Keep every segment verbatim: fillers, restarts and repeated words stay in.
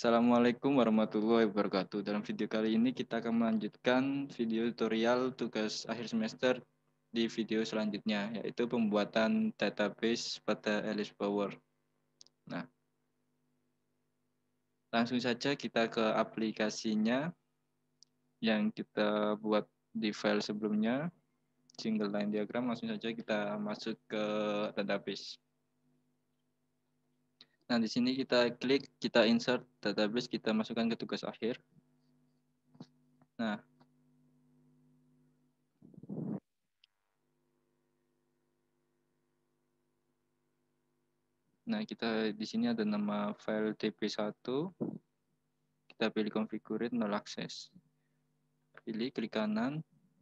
Assalamualaikum warahmatullahi wabarakatuh. Dalam video kali ini kita akan melanjutkan video tutorial tugas akhir semester di video selanjutnya, yaitu pembuatan database pada Alice Power. Nah, langsung saja kita ke aplikasinya yang kita buat di file sebelumnya, single line diagram. Langsung saja kita masuk ke database. Nah, di sini kita klik, kita insert database, kita masukkan ke tugas akhir. Nah, Nah, kita di sini ada nama file D B satu. Kita pilih configure null access. Pilih klik kanan.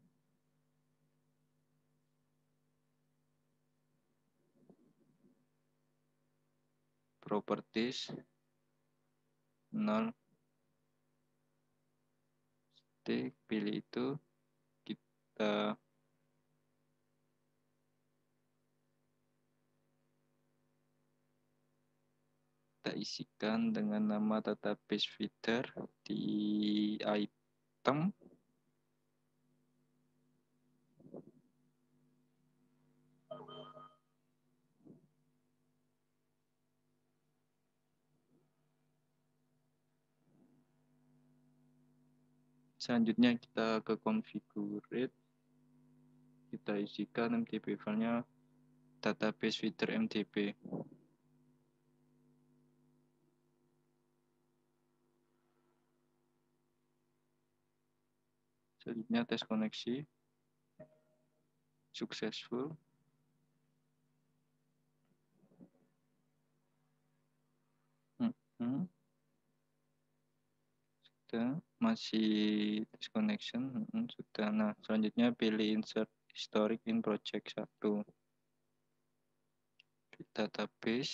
Properties nol. Stick, pilih itu. Kita kita isikan dengan nama database feeder di item. Selanjutnya kita ke configure. Kita isikan M D B filenya database feeder M D B. Selanjutnya tes koneksi. Successful. Hmm. Sudah, masih disconnection. Hmm, sudah. Nah, selanjutnya pilih insert historic in project satu. Database.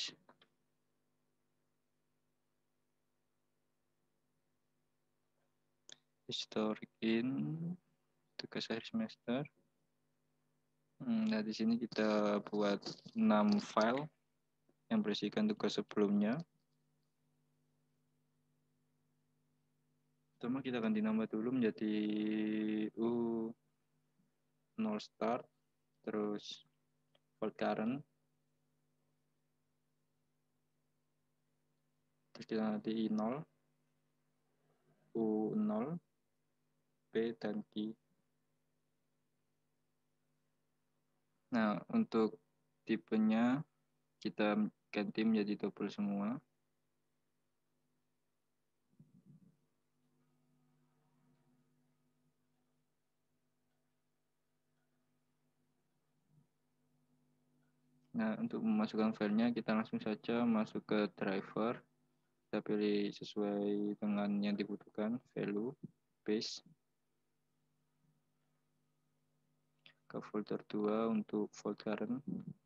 Historic in tugas akhir semester. Nah, di sini kita buat enam file yang berisikan tugas sebelumnya. Pertama kita ganti nama dulu menjadi U nol start, terus fault current, terus kita nanti I nol, U nol, P, dan Q. Nah, untuk tipenya kita ganti menjadi double semua. Nah, untuk memasukkan filenya kita langsung saja masuk ke driver. Kita pilih sesuai dengan yang dibutuhkan, value, paste. Ke folder dua untuk fault current.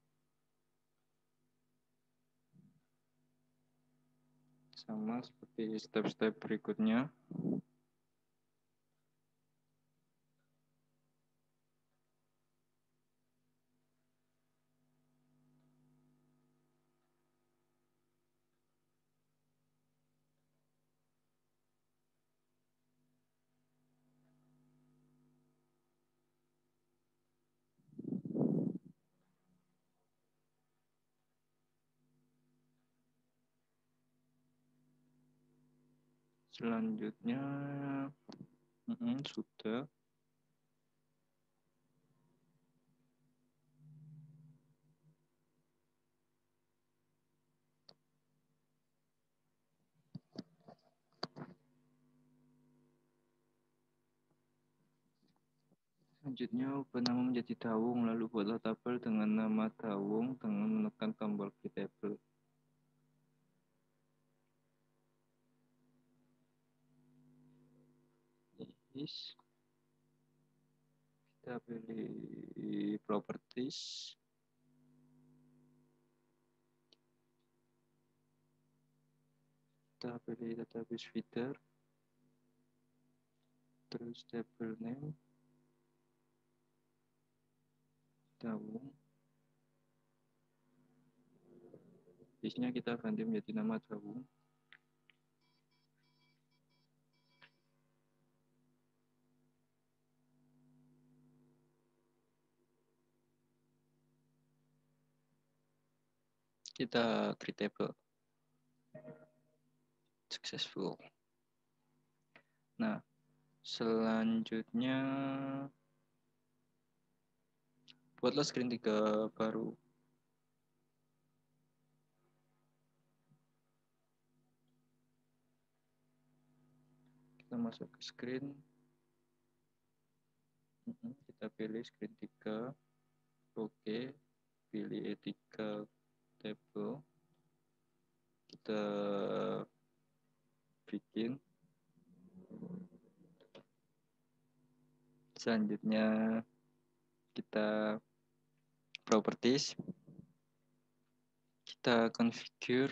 Sama seperti step-step berikutnya. Selanjutnya mm, sudah. Selanjutnya ubah nama menjadi Dawung, lalu buatlah tabel dengan nama Dawung dengan menekan tombol create table. Yes. Kita pilih properties. Kita pilih database feeder. Terus table name. Dawung. Bisnya kita ganti menjadi nama Dawung. kita create table. Successful. Nah, selanjutnya buatlah screen tiga baru. Kita masuk ke screen. Kita pilih screen tiga. Oke. Pilih ethical table. Kita bikin. Selanjutnya kita properties. Kita configure.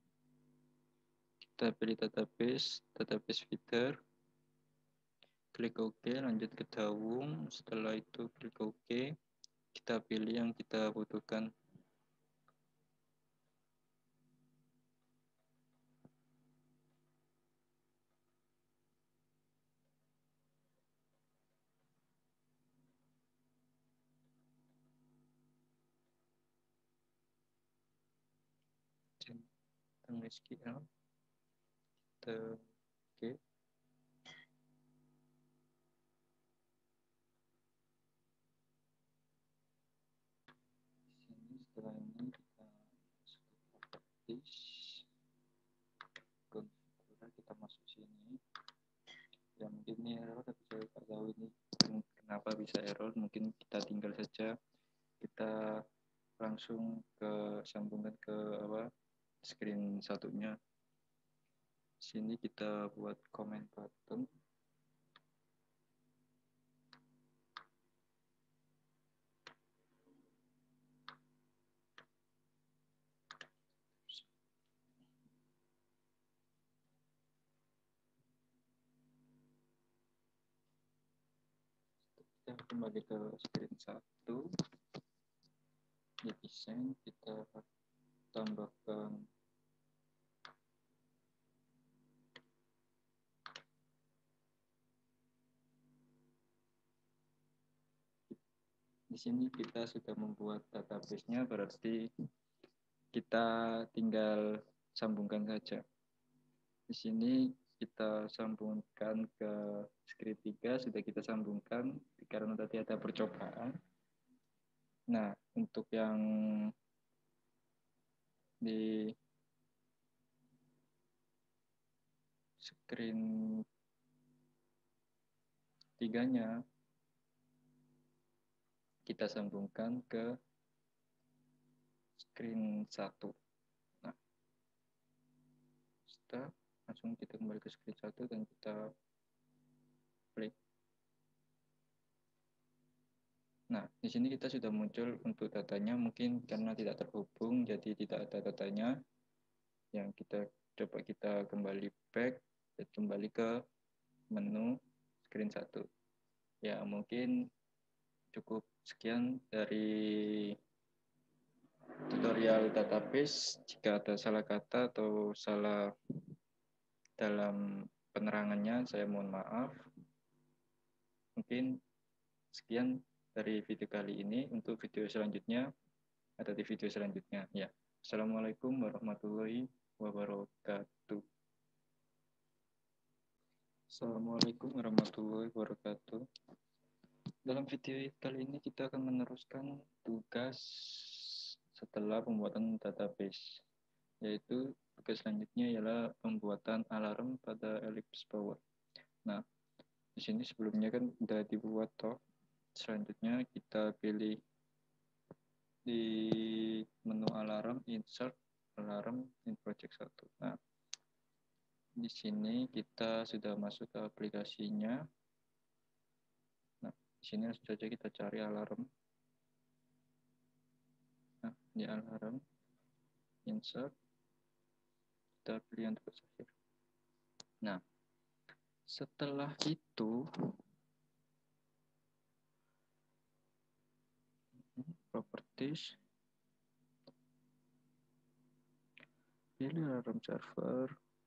Kita pilih database, database feeder. Klik OK, lanjut ke Dawung. Setelah itu klik OK. Kita pilih yang kita butuhkan. Tentang S Q L. Kita oke. Sini setelah ini kita masuk ke properties. Configure, kita masuk sini. Ya mungkin ini error, tapi saya tak tahu ini kenapa bisa error. Mungkin kita tinggal saja. Kita langsung ke sambungkan ke apa screen satunya. Sini kita buat comment button. Kita kembali ke screen satu. Di desain kita tambahkan di sini kita sudah membuat database-nya, berarti kita tinggal sambungkan saja. Di sini kita sambungkan ke screen tiga, sudah kita sambungkan karena tadi ada percobaan. Nah, untuk yang di screen tiganya kita sambungkan ke screen satu. Nah, setelah langsung kita kembali ke screen satu dan kita klik. Nah, di sini kita sudah muncul untuk datanya, mungkin karena tidak terhubung, jadi tidak ada datanya. Yang kita coba kita kembali back, dan kembali ke menu screen satu. Ya, mungkin cukup sekian dari tutorial database. Jika ada salah kata atau salah dalam penerangannya, saya mohon maaf. Mungkin sekian dari video kali ini. Untuk video selanjutnya ada di video selanjutnya. Ya, assalamualaikum warahmatullahi wabarakatuh. Assalamualaikum warahmatullahi wabarakatuh. Dalam video kali ini kita akan meneruskan tugas setelah pembuatan database, yaitu tugas selanjutnya ialah pembuatan alarm pada Ellipse Power. Nah, di sini sebelumnya kan sudah dibuat toh. Selanjutnya kita pilih di menu alarm, insert alarm in project satu. Nah, di sini kita sudah masuk ke aplikasinya. Nah, di sini langsung saja kita cari alarm. Nah, di alarm, insert, kita pilih untuk terakhir. Nah, setelah itu, properties, pilih alarm server,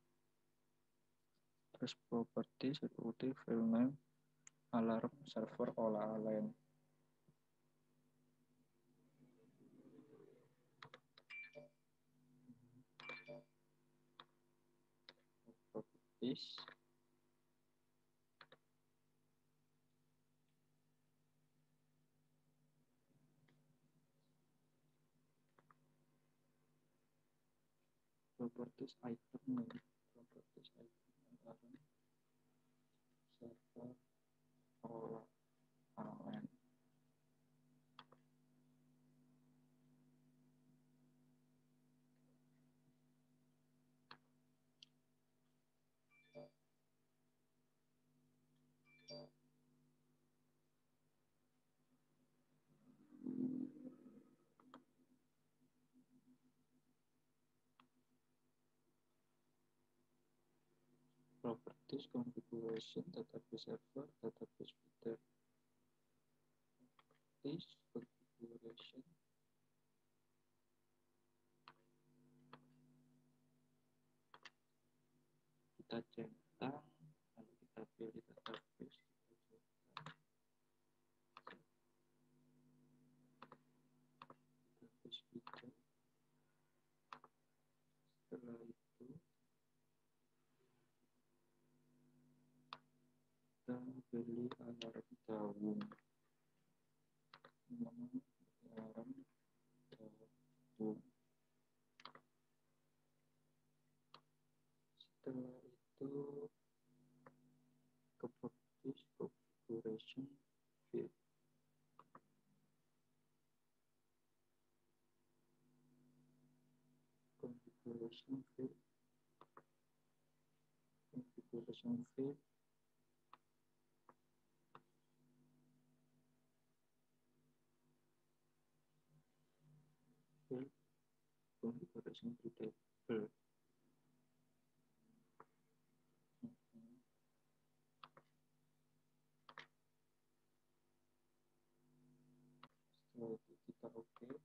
terus properties, seperti file name, alarm server olah lain. properties. Properties item, properties item, server, or alarm. Properties configuration database server, database feeder. This configuration kita centang, lalu kita pilih database, database feeder. Setelah itu kita pilih alarm gabung, alarm gabung. Setelah itu ke properties configuration field. Configuration field. Configuration field. Field. Configuration field. Field. Setelah itu kita oke. Okay.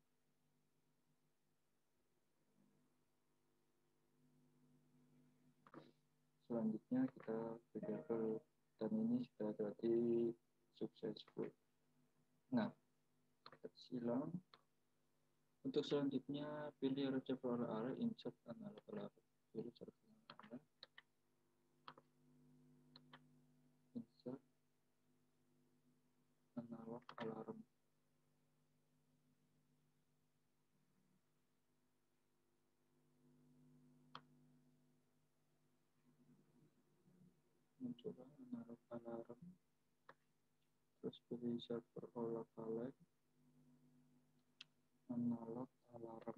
Selanjutnya kita ke dan ini sudah berarti successful. Nah, kita silang. Untuk selanjutnya pilih reservoir array, insert analog alarm. Pilih reservoir array, insert analog alarm. Mencoba analog alarm. Terus pilih server localhost, analog alarm.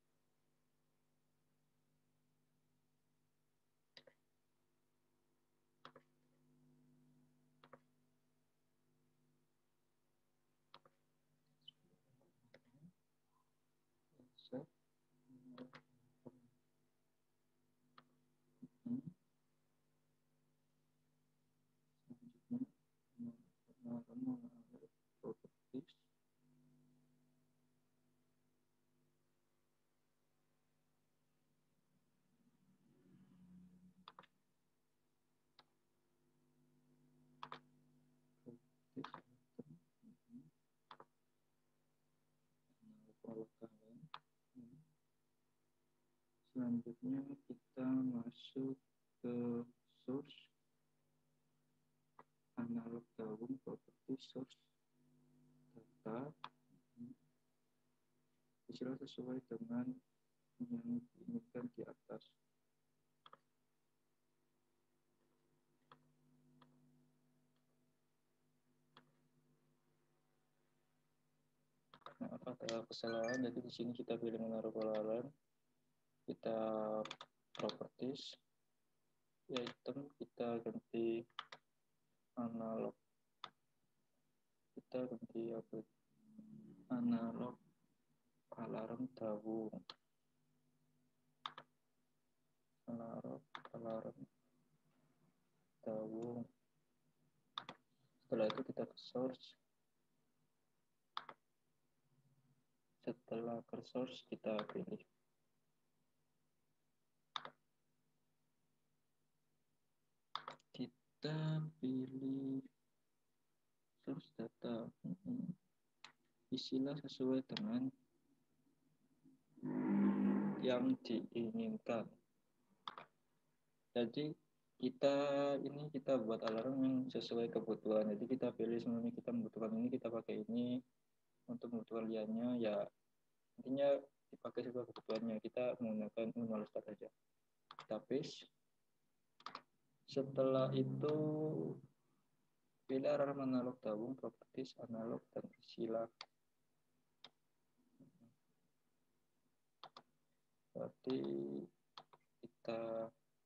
Set. Hmm. Selanjutnya alarm properties. Selanjutnya kita masuk ke source, analog gabung property source data. Isilah sesuai dengan yang diinginkan di atas. Maaf ada kesalahan, jadi di sini kita pilih menaruh alarm, kita properties, item kita ganti analog, kita ganti apa? Analog alarm gabung, analog alarm gabung. Setelah itu kita ke source. Setelah ke source kita pilih kita pilih source data. Isilah sesuai dengan yang diinginkan. Jadi kita ini kita buat alarm yang sesuai kebutuhan. Jadi kita pilih sebenarnya kita membutuhkan ini, kita pakai ini. Untuk kebutuhan liannya ya intinya dipakai sesuai kebutuhannya. Kita menggunakan manual start aja. Kita paste. Setelah itu pilih alarm analog tabung, properties analog, dan sila. Berarti kita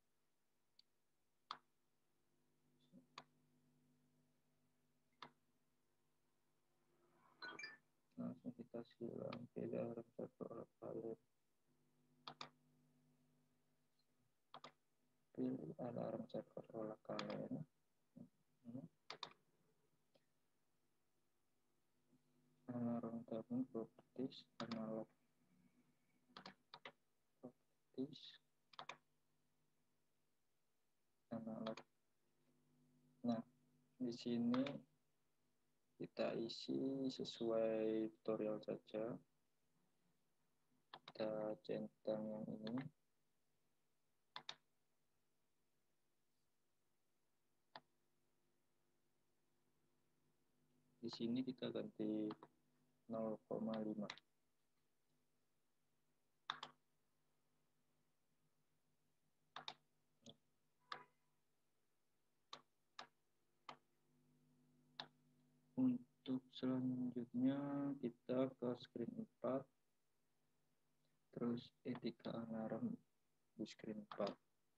langsung kita silang pilih alarm server kalian, pilih alarm server olah kalian. Hmm. Alarm tabung, properties analog, properties analog. Nah, di sini kita isi sesuai tutorial saja. Kita centang yang ini. Di sini kita ganti nol koma lima. Untuk selanjutnya kita ke screen empat, terus etika alarm di screen empat.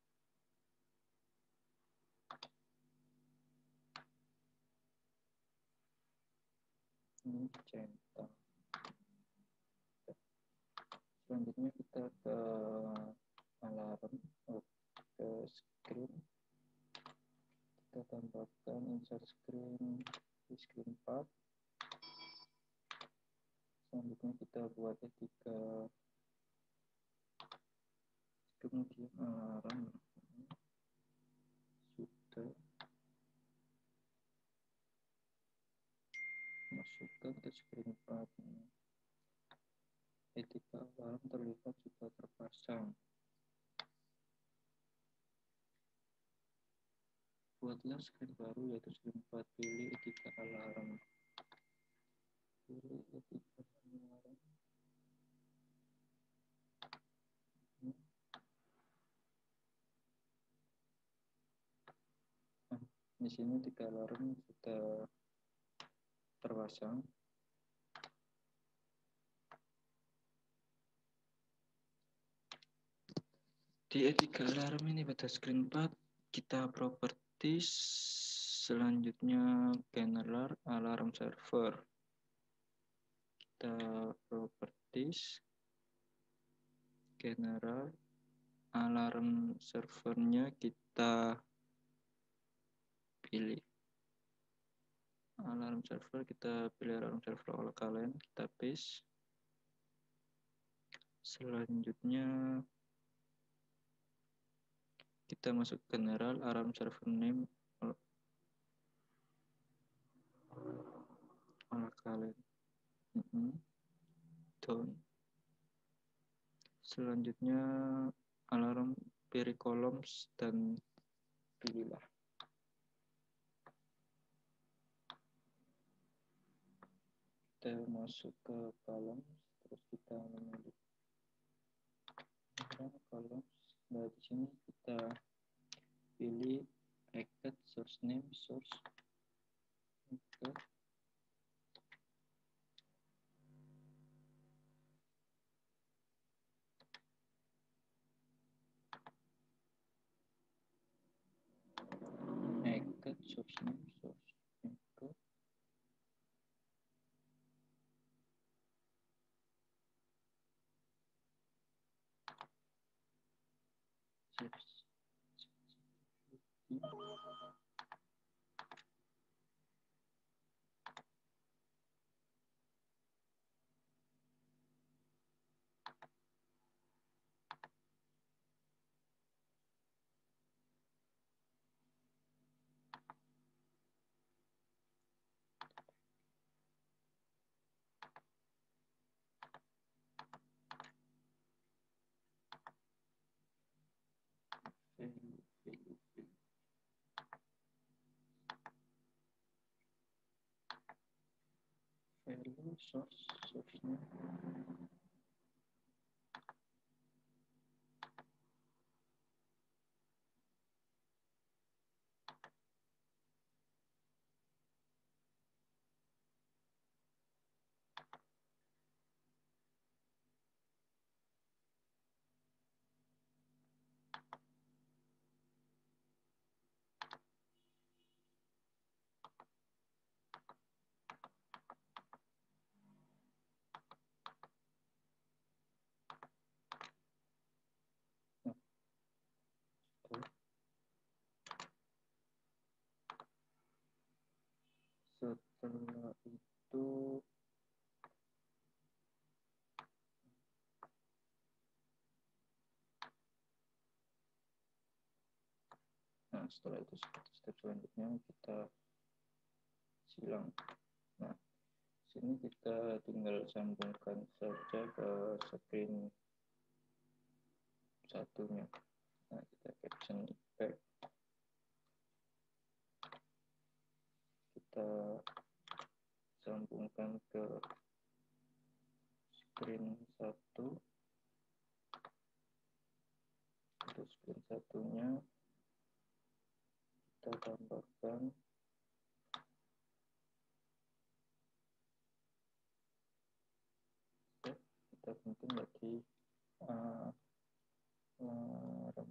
Ini centang. Selanjutnya kita ke alarm, oh, ke screen. Kita tambahkan insert screen di screen empat. Selanjutnya kita buat etika, kemudian alarm sudah masukkan ke screen empat. Etika alarm terlihat sudah terpasang. Buatlah screen baru yaitu screen empat. Pilih etika alarm. Pilih etika alarm. Nah, di sini etika alarm sudah terpasang. Di etika alarm ini pada screen empat kita properties, selanjutnya general alarm server. Kita properties general alarm servernya kita pilih alarm server, kita pilih alarm server oleh kalian, kita paste. Selanjutnya kita masuk general alarm server name oleh kalian. Mm-hmm. Down. Selanjutnya alarm query columns dan pilihlah. Kita masuk ke columns, terus kita memilih columns. Nah, di sini kita pilih bracket source name source. Oke. Bracket source name source. Oke. Source. Value, value, value. source source-nya. Setelah itu nah setelah itu step selanjutnya kita silang. Nah sini kita tinggal sambungkan saja ke screen satunya. Nah kita caption effect, kita sambungkan ke screen satu. Untuk screen satunya kita tambahkan kita penting lagi uh, alarm.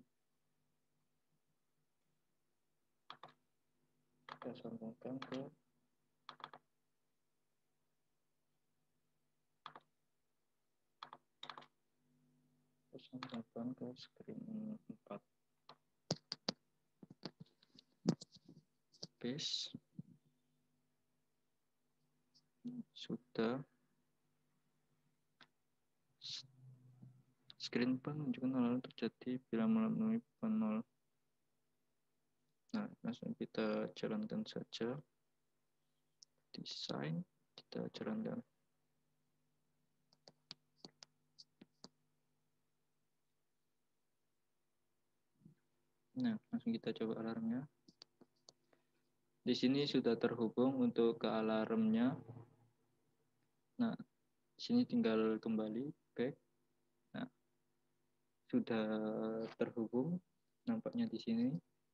Kita sambungkan ke kita sambungkan ke screen empat. Paste. Sudah. Screen empat menunjukkan alarm terjadi bila melalui panel. Nah, langsung kita jalankan saja. Desain kita jalankan. Nah, langsung kita coba alarmnya. Di sini sudah terhubung untuk ke alarmnya. Nah, di sini tinggal kembali back. Nah, sudah terhubung nampaknya di sini.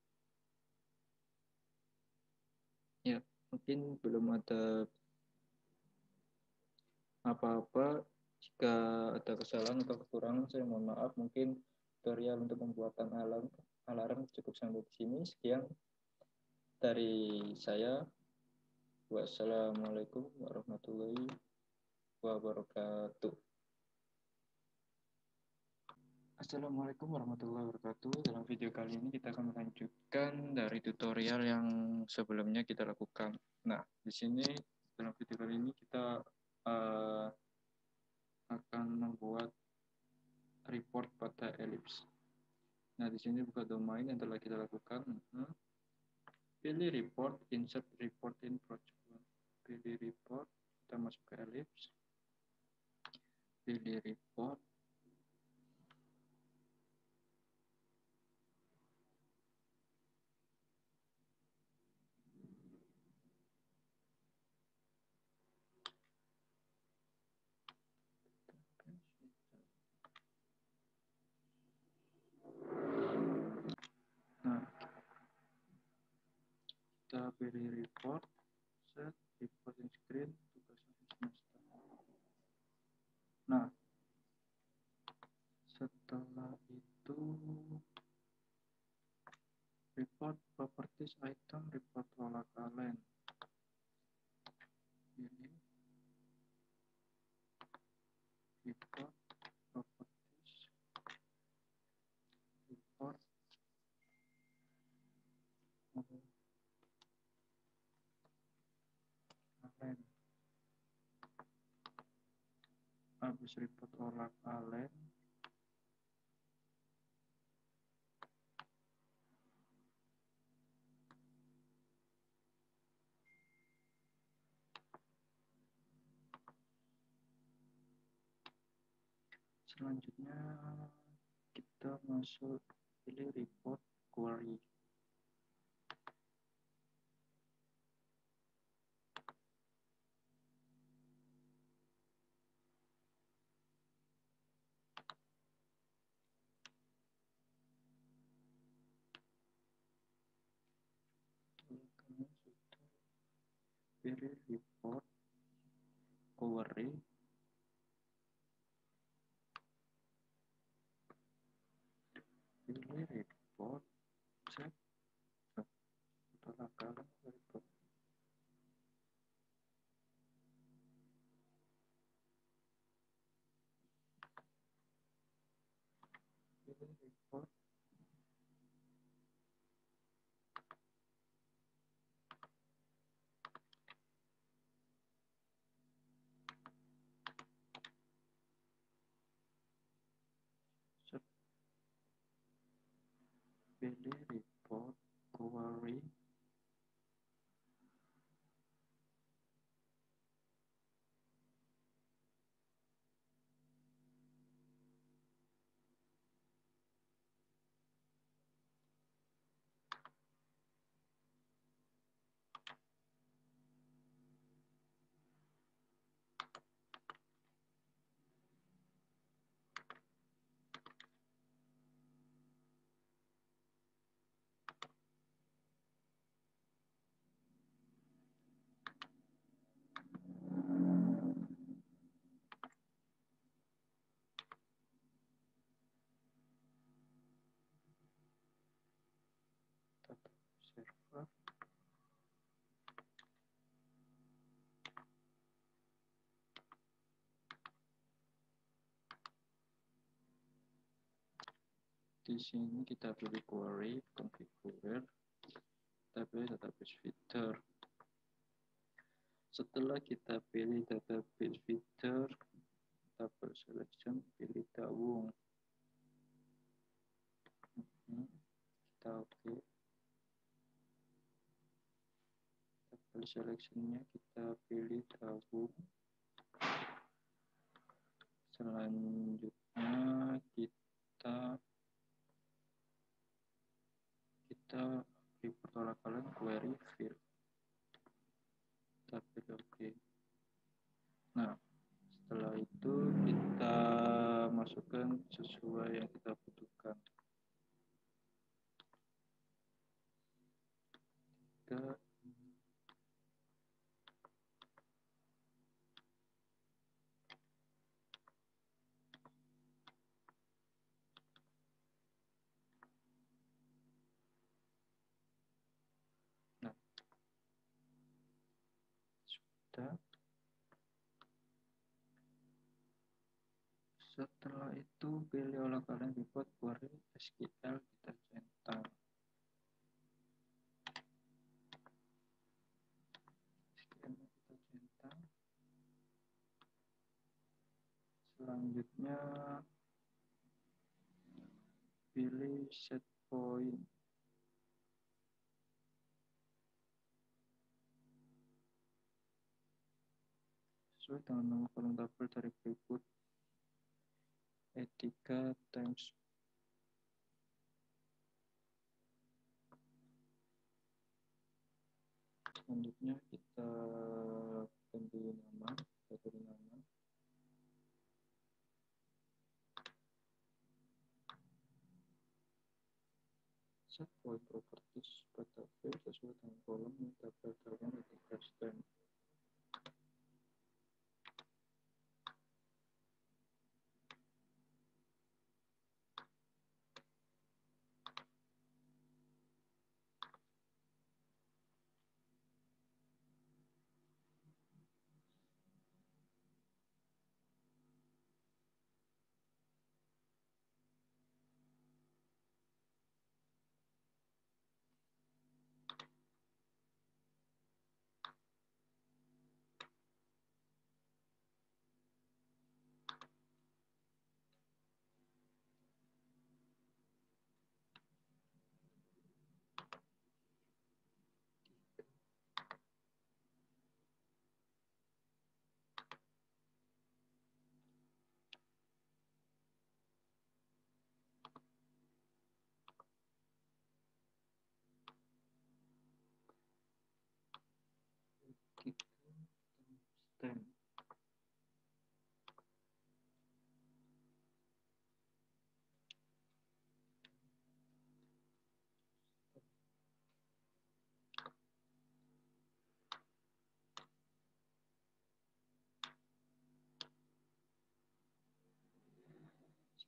Ya, mungkin belum ada apa-apa. Jika ada kesalahan atau kekurangan, saya mohon maaf. Mungkin tutorial untuk pembuatan alarm alarm cukup sampai di sini. Sekian dari saya. Wassalamualaikum warahmatullahi wabarakatuh. Assalamualaikum warahmatullahi wabarakatuh. Dalam video kali ini kita akan melanjutkan dari tutorial yang sebelumnya kita lakukan. Nah, di sini dalam video kali ini kita uh, akan membuat report pada ellipse. Nah, di sini buka domain yang telah kita lakukan. Hmm. Pilih report, insert report in project. Pilih report, kita masuk ke ellipse. Pilih report. Nah, kita pilih report, set reporting screen, tugas semester. Nah, setelah itu report properties item, report pola kalian. Ini report properties, report kalian. Habis report pola kalian. Selanjutnya kita masuk pilih report query. pilih report query, pilih report set setelah kalian report pilih report set pilih report query, data server, di sini kita pilih query configure, kita pilih database feeder. Setelah kita pilih database feeder, table selection, pilih Dawung. Hmm, kita oke. Okay. Table selectionnya kita pilih Dawung. Selanjutnya kita kita report olahan query field. Kita pilih oke. Okay. Nah, setelah itu kita masukkan sesuai yang kita butuhkan. Kita nah, sudah. Setelah itu pilih olah kalian report query S Q L, kita centang. S Q L kita centang. Selanjutnya pilih set point. Sesuai dengan nama kolom tabel dari berikut. Etika times selanjutnya kita ganti nama, kita beri nama. Set point properties pada field sesuai dengan kolom tabel dalam etika stem.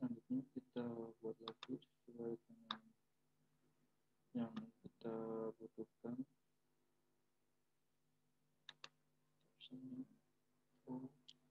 Selanjutnya kita buat lagi sesuai dengan yang kita butuhkan. Oh,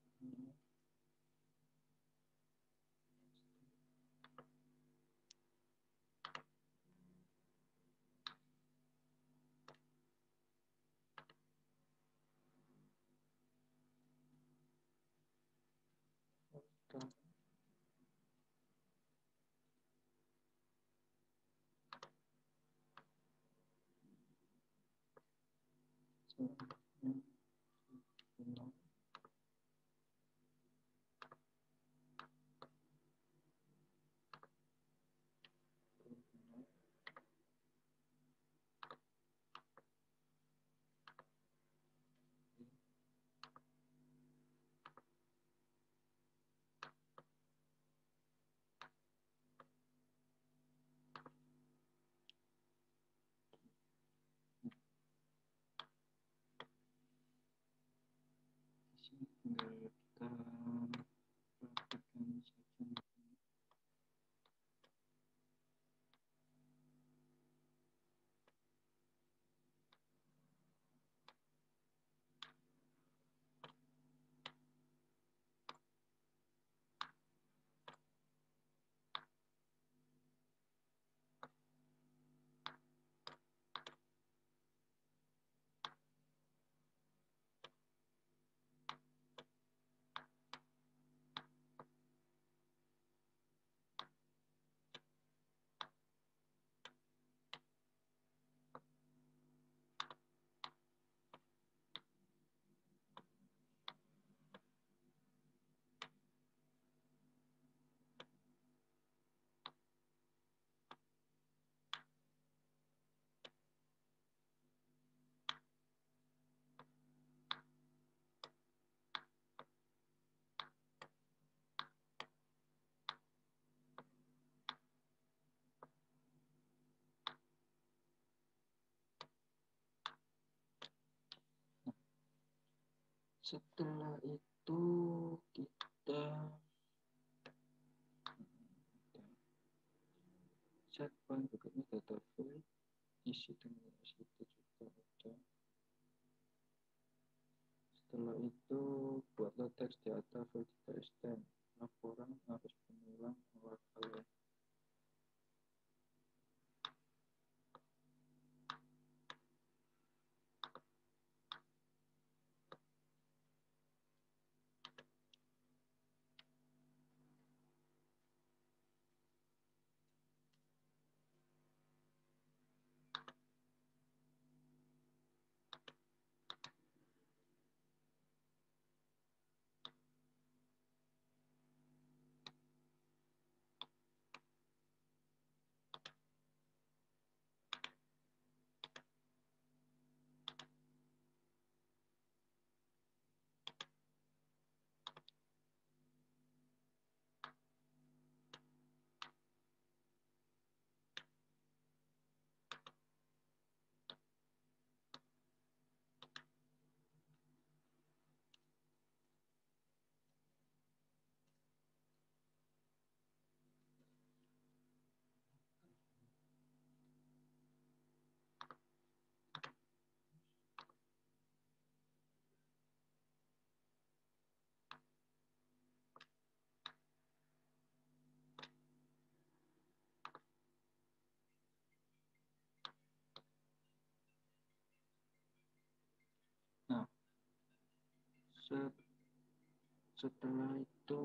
tinggal kita praktekkan saja. Setelah itu kita set file berikutnya data file isi dengan isi kita juga ada. Setelah itu buatlah teks di atas file kita extend laporan harus pengulang olah kalian. Nah, setelah itu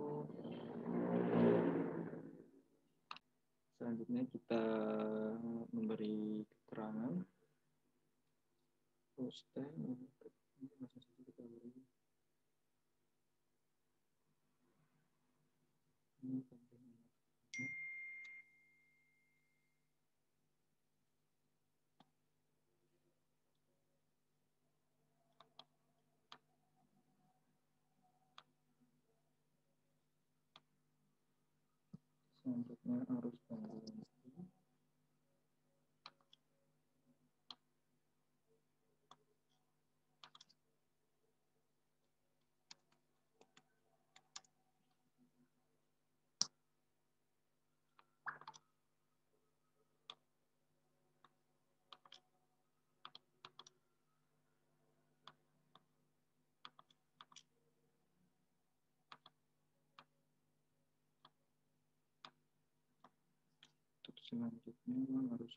selanjutnya kita memberi keterangan post ini masih satu kita beri ini selanjutnya arus penggunaan. Selanjutnya harus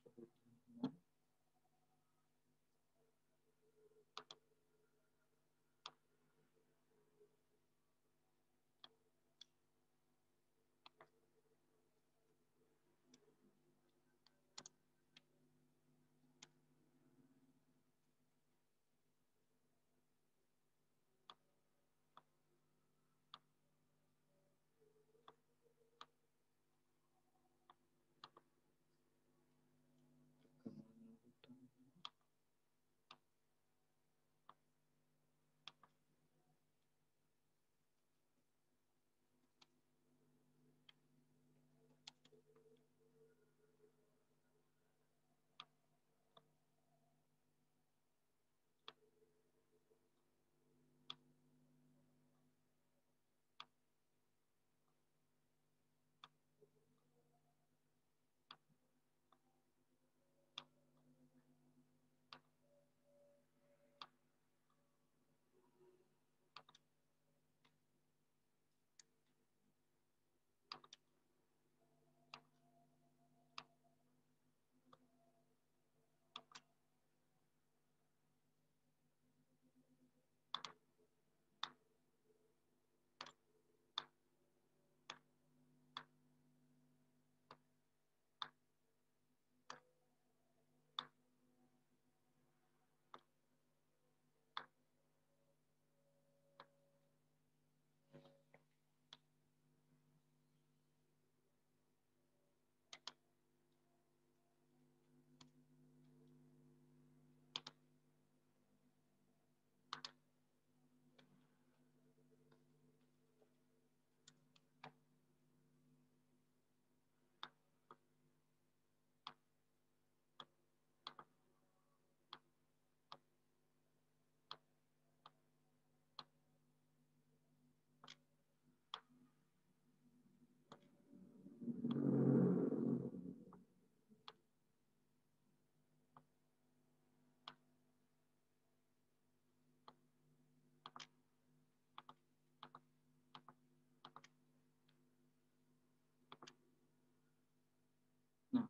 Nah,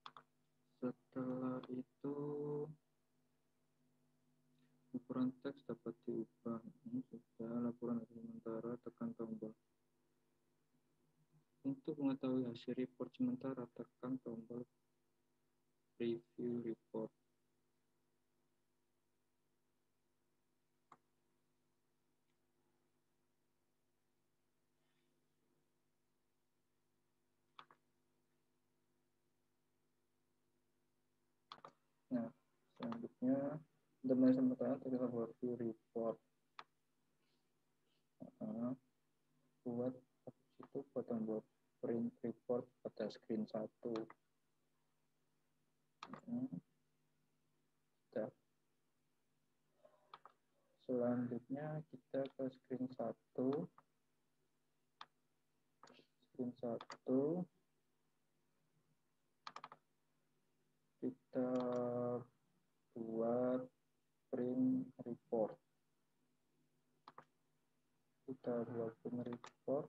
setelah itu ukuran teks dapat diubah. Ini sudah laporan hasil sementara, tekan tombol. Untuk mengetahui hasil report sementara, tekan tombol preview report. Nah, selanjutnya untuk melihat sementara kita buat view report. Nah, buat itu buat buat print report pada screen satu. Nah, sudah. Selanjutnya kita ke screen satu. Screen satu. Kita buat print report. Kita buat print report.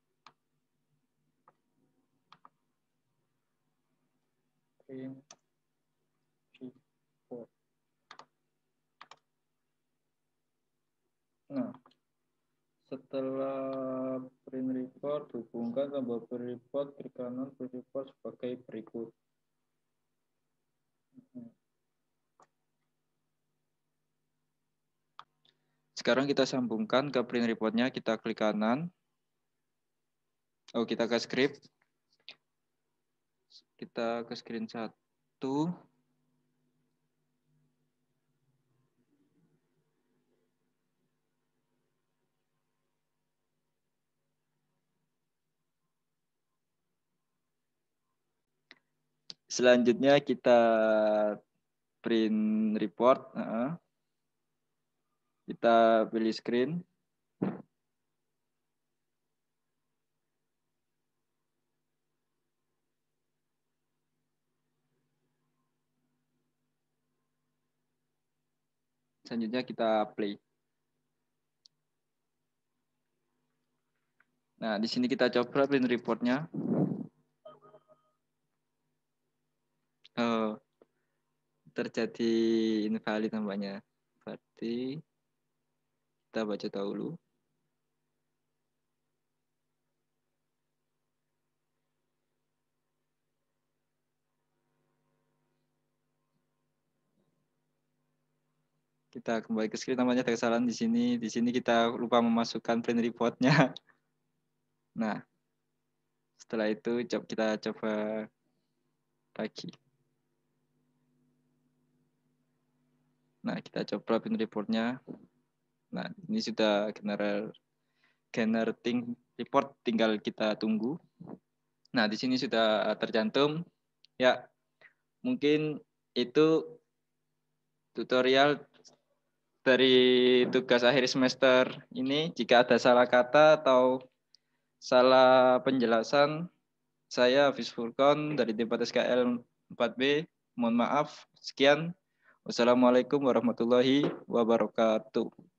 Print report. Nah, setelah print report, hubungkan tombol print report klik kanan print report sebagai berikut. Sekarang kita sambungkan ke print reportnya, kita klik kanan. Oh, kita ke script. Kita ke screen satu. Selanjutnya kita print report. Uh, kita pilih screen. Selanjutnya kita play. Nah, di sini kita coba print reportnya. Oh, terjadi invalid nampaknya. Berarti kita baca dahulu. Kita kembali ke screen, namanya ada kesalahan di sini. Di sini kita lupa memasukkan print reportnya. Nah, setelah itu kita coba lagi. Nah, kita coba print reportnya. Nah, ini sudah general generating report, tinggal kita tunggu. Nah, di sini sudah tercantum. Ya, mungkin itu tutorial dari tugas akhir semester ini. Jika ada salah kata atau salah penjelasan, saya Hafiz Furqon dari tim S K L empat B. Mohon maaf. Sekian. Wassalamualaikum warahmatullahi wabarakatuh.